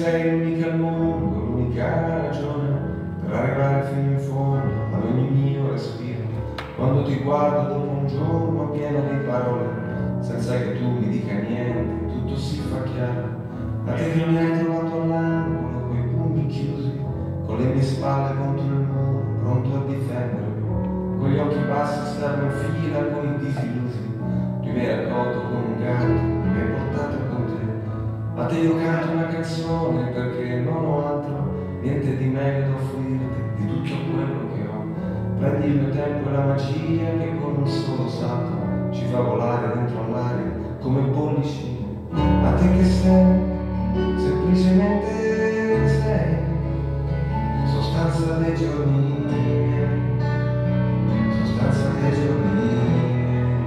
sei l'unica al mondo, l'unica ragione per arrivare fino in fondo ad ogni mio respiro. Quando ti guardo dopo un giorno pieno di parole, senza che tu mi dica niente, tutto si fa chiaro. A te che mi hai trovato all'angolo, coi pugni chiusi, con le mie spalle contro il muro, pronto a difendermi, con gli occhi bassi stavamo in fila con i disillusi. Tu mi hai raccolto come un gatto, mi hai portato con te. A te io canto una canzone perché non ho altro, niente di meglio da offrirti di tutto quello che ho. Prendi il mio tempo e la magia che con un solo salto ci fa volare dentro all'aria come bollicine. A te che sei, semplicemente sei, sostanza dei giorni miei, sostanza dei giorni miei.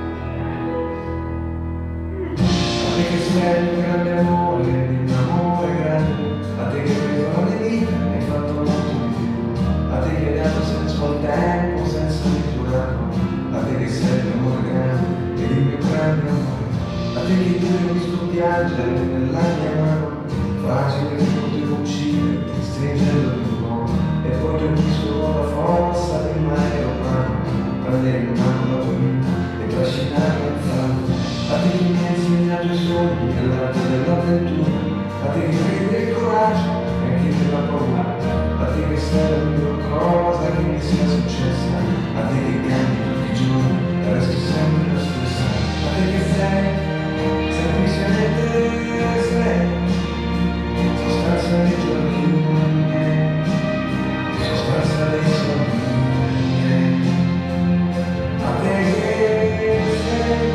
A te che sei un grande amore, un amore grande, a te che hai preso la mia vita e hai fatto molto di più, a te che hai dato senso al tempo senza misurarlo, a te che sei il mio amore grande ed il mio grande amore, a te che io ho visto piangere nella mia mano, fragile che potevo ucciderti stringendoti un po', e poi ti ho visto con la forza di un aeroplano, prendere in mano la tua vita e trascinarla in fango. A te che mi hai insegnato i sogni e l'arte dell'avventura, a te che credi nel coraggio e anche nella paura, a te che sei la miglior cosa che mi sia successa, a te che cambi tutti i giorni e resti sempre la stessa, a te che sei semplicemente sei, sostanza dei giorni miei, sostanza dei sogni miei. A te che sei,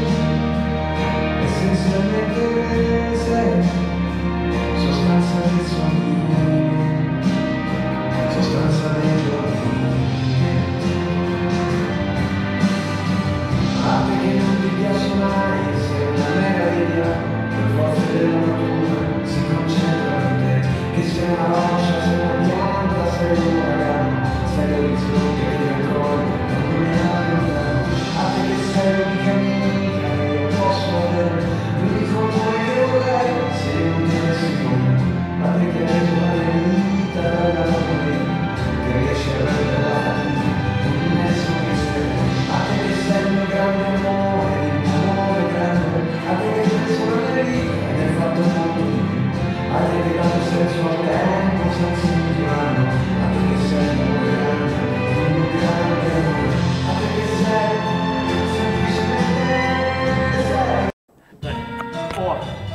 essenzialmente sei, sostanza dei sogni miei, sostanza dei giorni miei. A te che non ti piace mai, sei una meraviglia, le forze della natura si concentrano in te, che sei una roccia, sei una pianta, sei un uragano, sei l'orizzonte che ti raccoglie, non mi allontano. A te che sei l'unica amica che io posso avere, l'unico amore che vorrei, se non ti avessi con me. A te che hai reso la mia vita dalla morire, che riesci a rendere la fatica, con il messo che sei. A te che sei il mio grande amore, il mio amore grande, a te che hai preso la mia vita e mi hai fatto molto di più, a te che hai dato senso al tempo senza misurarlo, a te che sei il mio grande, il mio grande amore, a te che sei semplicemente sei. Dai, 4